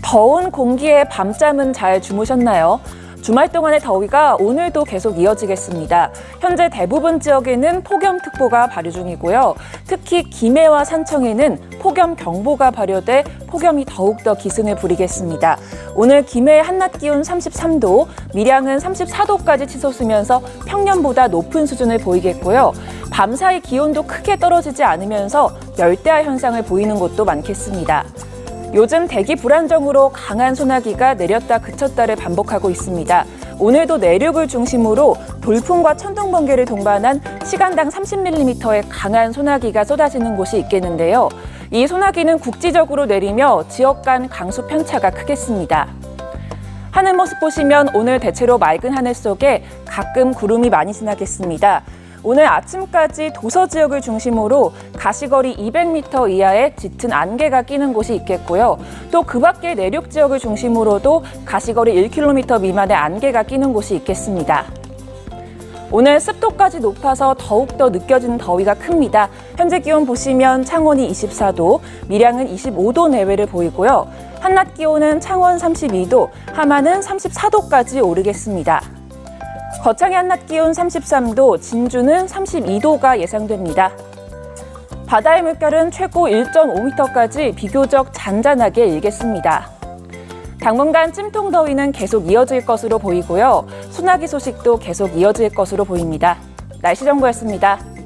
더운 공기에 밤잠은 잘 주무셨나요? 주말 동안의 더위가 오늘도 계속 이어지겠습니다. 현재 대부분 지역에는 폭염특보가 발효 중이고요. 특히 김해와 산청에는 폭염경보가 발효돼 폭염이 더욱더 기승을 부리겠습니다. 오늘 김해의 한낮 기온 33도, 밀양은 34도까지 치솟으면서 평년보다 높은 수준을 보이겠고요. 밤사이 기온도 크게 떨어지지 않으면서 열대야 현상을 보이는 곳도 많겠습니다. 요즘 대기 불안정으로 강한 소나기가 내렸다 그쳤다를 반복하고 있습니다. 오늘도 내륙을 중심으로 돌풍과 천둥, 번개를 동반한 시간당 30mm의 강한 소나기가 쏟아지는 곳이 있겠는데요. 이 소나기는 국지적으로 내리며 지역 간 강수 편차가 크겠습니다. 하늘 모습 보시면 오늘 대체로 맑은 하늘 속에 가끔 구름이 많이 지나겠습니다. 오늘 아침까지 도서 지역을 중심으로 가시거리 200m 이하의 짙은 안개가 끼는 곳이 있겠고요. 또 그 밖의 내륙 지역을 중심으로도 가시거리 1km 미만의 안개가 끼는 곳이 있겠습니다. 오늘 습도까지 높아서 더욱더 느껴지는 더위가 큽니다. 현재 기온 보시면 창원이 24도, 밀양은 25도 내외를 보이고요. 한낮 기온은 창원 32도, 함안은 34도까지 오르겠습니다. 거창의 한낮 기온 33도, 진주는 32도가 예상됩니다. 바다의 물결은 최고 1.5m까지 비교적 잔잔하게 일겠습니다. 당분간 찜통더위는 계속 이어질 것으로 보이고요. 소나기 소식도 계속 이어질 것으로 보입니다. 날씨 정보였습니다.